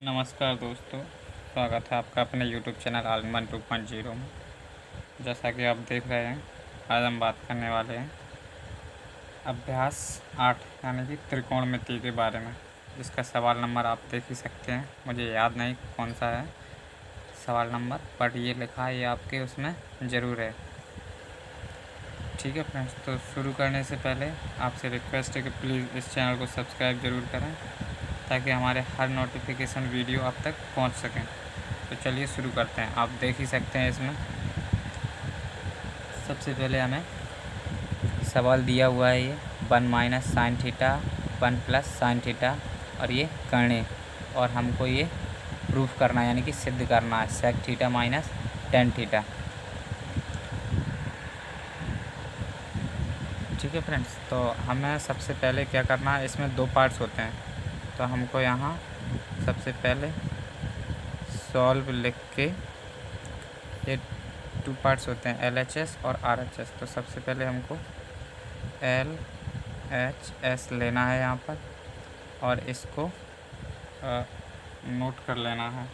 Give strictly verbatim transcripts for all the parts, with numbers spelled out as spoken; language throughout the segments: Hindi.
नमस्कार दोस्तों, स्वागत है आपका अपने यूट्यूब चैनल आलमन टू पॉइंट ज़ीरो में। जैसा कि आप देख रहे हैं, आज हम बात करने वाले हैं अभ्यास आठ यानी कि त्रिकोणमिति के बारे में, जिसका सवाल नंबर आप देख ही सकते हैं। मुझे याद नहीं कौन सा है सवाल नंबर, बट ये लिखा है, ये आपके उसमें ज़रूर है। ठीक है फ्रेंड्स, तो शुरू करने से पहले आपसे रिक्वेस्ट है कि प्लीज़ इस चैनल को सब्सक्राइब ज़रूर करें, ताकि हमारे हर नोटिफिकेशन वीडियो आप तक पहुंच सकें। तो चलिए शुरू करते हैं। आप देख ही सकते हैं इसमें सबसे पहले हमें सवाल दिया हुआ है, ये one minus sine theta one plus sine theta और ये करने, और हमको ये प्रूफ करना है, यानी कि सिद्ध करना है sec theta minus ten theta. ठीक है फ्रेंड्स, तो हमें सबसे पहले क्या करना है, इसमें दो पार्ट्स होते हैं, तो हमको यहाँ सबसे पहले सॉल्व लिख के, ये टू पार्ट्स होते हैं एल एच एस और आर एच एस। तो सबसे पहले हमको एल एच एस लेना है यहाँ पर, और इसको आ, नोट कर लेना है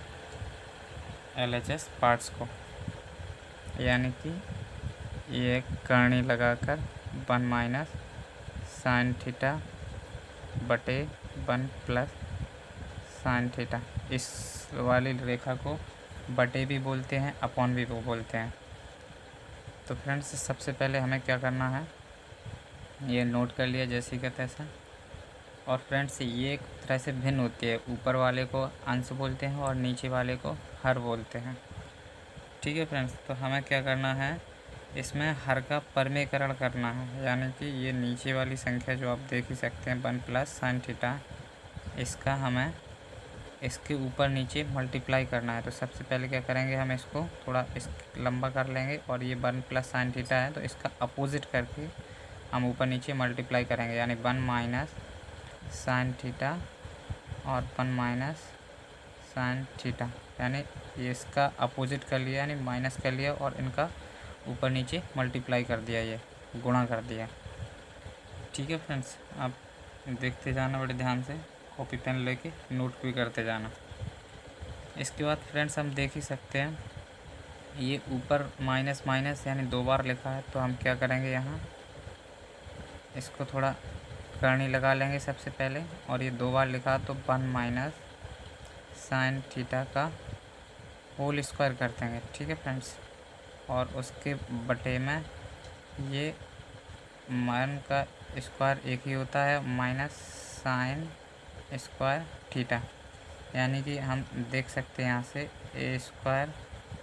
एल एच एस पार्ट्स को, यानी कि ये करनी लगाकर वन माइनस साइन थीटा बटे वन प्लस साइन थीटा, इस वाली रेखा को बटे भी बोलते हैं, अपॉन भी वो बोलते हैं। तो फ्रेंड्स, सबसे पहले हमें क्या करना है, ये नोट कर लिया जैसे कि तैसा। और फ्रेंड्स, ये एक तरह से भिन्न होती है, ऊपर वाले को अंश बोलते हैं और नीचे वाले को हर बोलते हैं। ठीक है फ्रेंड्स, तो हमें क्या करना है, इसमें हर का परमेकरण करना है, यानी कि ये नीचे वाली संख्या जो आप देख ही सकते हैं वन प्लस साइन थीटा, इसका हमें इसके ऊपर नीचे मल्टीप्लाई करना है। तो सबसे पहले क्या करेंगे, हम इसको थोड़ा इस लंबा कर लेंगे, और ये वन प्लस साइन थीटा है तो इसका अपोजिट करके हम ऊपर नीचे मल्टीप्लाई करेंगे, यानी वन माइनस साइन थीटा और वन माइनस साइन थीटा, यानी ये इसका अपोजिट कर लिया, यानी माइनस कर लिया, और इनका ऊपर नीचे मल्टीप्लाई कर दिया, ये गुणा कर दिया। ठीक है फ्रेंड्स, आप देखते जाना बड़े ध्यान से, कॉपी पेन लेके नोट भी करते जाना। इसके बाद फ्रेंड्स, हम देख ही सकते हैं ये ऊपर माइनस माइनस यानी दो बार लिखा है, तो हम क्या करेंगे, यहाँ इसको थोड़ा करनी लगा लेंगे सबसे पहले, और ये दो बार लिखा तो वन माइनस साइन थीटा का होल स्क्वायर कर देंगे। ठीक है फ्रेंड्स, और उसके बटे में ये वन का स्क्वायर एक ही होता है, माइनस साइन स्क्वायर थीटा, यानी कि हम देख सकते हैं यहाँ से A square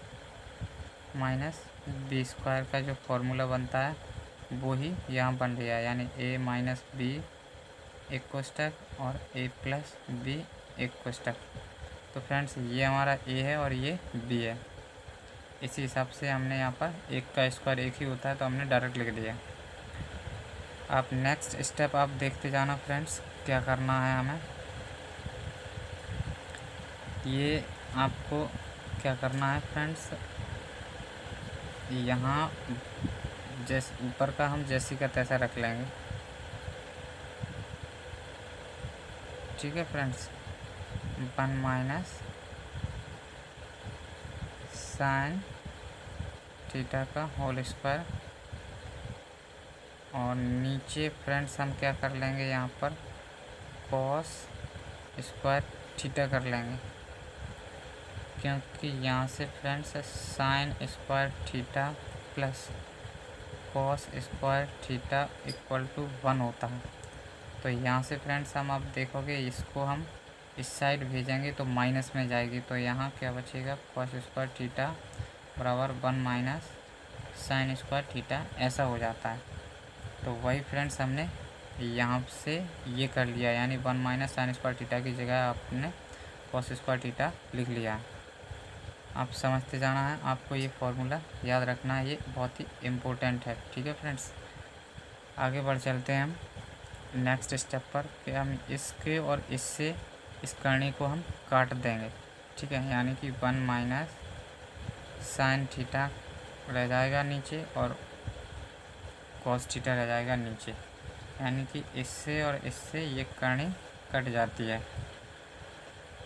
minus B square का जो फॉर्मूला बनता है वो ही यहाँ बन रहा है, यानी ए माइनस बी एक कोष्टक और ए प्लस बी एक कोष्टक। तो फ्रेंड्स, ये हमारा ए है और ये बी है, इसी हिसाब से हमने यहाँ पर एक का स्क्वायर एक ही होता है तो हमने डायरेक्ट लिख दिया। आप नेक्स्ट स्टेप आप देखते जाना फ्रेंड्स, क्या करना है हमें, ये आपको क्या करना है फ्रेंड्स, यहाँ जैसे ऊपर का हम जैसी का तैसा रख लेंगे। ठीक है friends, one minus sine theta का होल स्क्वायर, और नीचे फ्रेंड्स हम क्या कर लेंगे, यहाँ पर कॉस स्क्वायर थीटा कर लेंगे, क्योंकि यहाँ से friends sine square theta plus cos square theta equal to one होता है। तो यहाँ से फ्रेंड्स हम अब देखोगे, इसको हम इस साइड भेजेंगे तो माइनस में जाएगी, तो यहाँ क्या बचेगा, कॉस स्क्वायर थीटा बराबर one minus sine square theta, ऐसा हो जाता है। तो वही फ्रेंड्स हमने यहाँ से ये कर लिया, यानी one minus sine square theta की जगह आपने कॉस स्क्वायर थीटा लिख लिया है। आप समझते जाना है, आपको ये फॉर्मूला याद रखना है, ये बहुत ही इम्पोर्टेंट है। ठीक है फ्रेंड्स, आगे बढ़ चलते हैं हम नेक्स्ट स्टेप पर, कि हम इसके और इससे इस करनी को हम काट देंगे। ठीक है, यानी कि वन माइनस साइन थीटा रह जाएगा नीचे और कॉस थीटा रह जाएगा नीचे, यानी कि इससे और इससे ये करनी कट जाती है।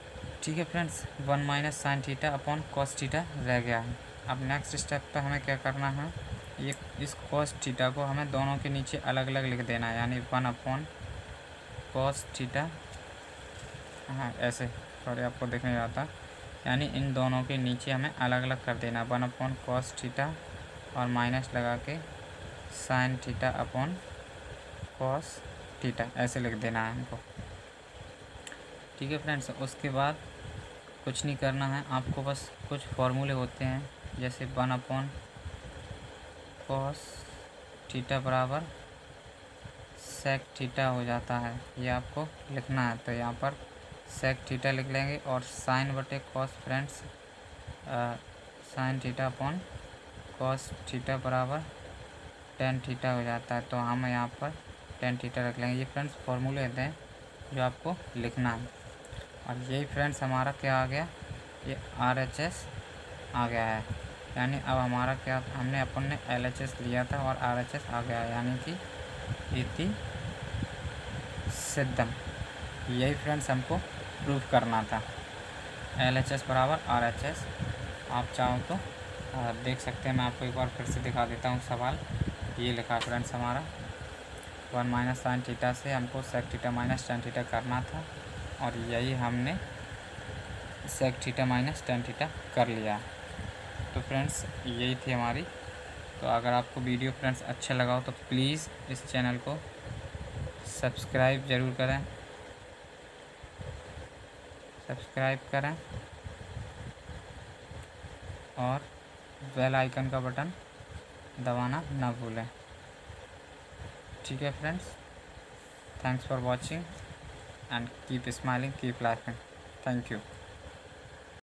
ठीक है friends, one minus sine theta upon cos theta रह गया है। अब नेक्स्ट स्टेप पे हमें क्या करना है, ये इस कॉस थीटा को हमें दोनों के नीचे अलग अलग लिख देना है, यानी वन अपॉन कॉस थीटा, हाँ ऐसे, सॉरी आपको देखने नहीं आता, यानी इन दोनों के नीचे हमें अलग अलग कर देना, वन अपॉन कॉस थीटा और माइनस लगा के sine theta upon cos theta ऐसे लिख देना है हमको। ठीक है फ्रेंड्स, उसके बाद कुछ नहीं करना है आपको, बस कुछ फॉर्मूले होते हैं, जैसे वन अपॉन कॉस थीटा बराबर सेक थीटा हो जाता है, ये आपको लिखना है। तो यहाँ पर सेक थीटा लिख लेंगे और साइन बटे cos friends, sine theta upon cos theta बराबर टेन थीटा हो जाता है, तो हम यहाँ पर टेन थीटा रख लेंगे। ये फ्रेंड्स फॉर्मूले होते हैं जो आपको लिखना है। और यही फ्रेंड्स हमारा क्या आ गया, ये आर एच एस आ गया है, यानी अब हमारा क्या, हमने अपन ने एल एच एस लिया था और आर एच एस आ गया है, यानी कि इति सिद्धम। यही फ्रेंड्स हमको प्रूव करना था, एल एच एस बराबर आर एच एस। आप चाहो तो आ, देख सकते हैं, मैं आपको एक बार फिर से दिखा देता हूँ सवाल। ये लिखा फ्रेंड्स हमारा वन माइनस साइन थीटा से हमको sec theta minus ten theta करना था, और यही हमने sec theta minus ten theta कर लिया। तो फ्रेंड्स यही थी हमारी। तो अगर आपको वीडियो फ्रेंड्स अच्छा लगा हो तो प्लीज़ इस चैनल को सब्सक्राइब ज़रूर करें, सब्सक्राइब करें और बेल आइकन का बटन दबाना ना भूलें। ठीक है friends, thanks for watching and keep smiling, keep laughing. Thank you.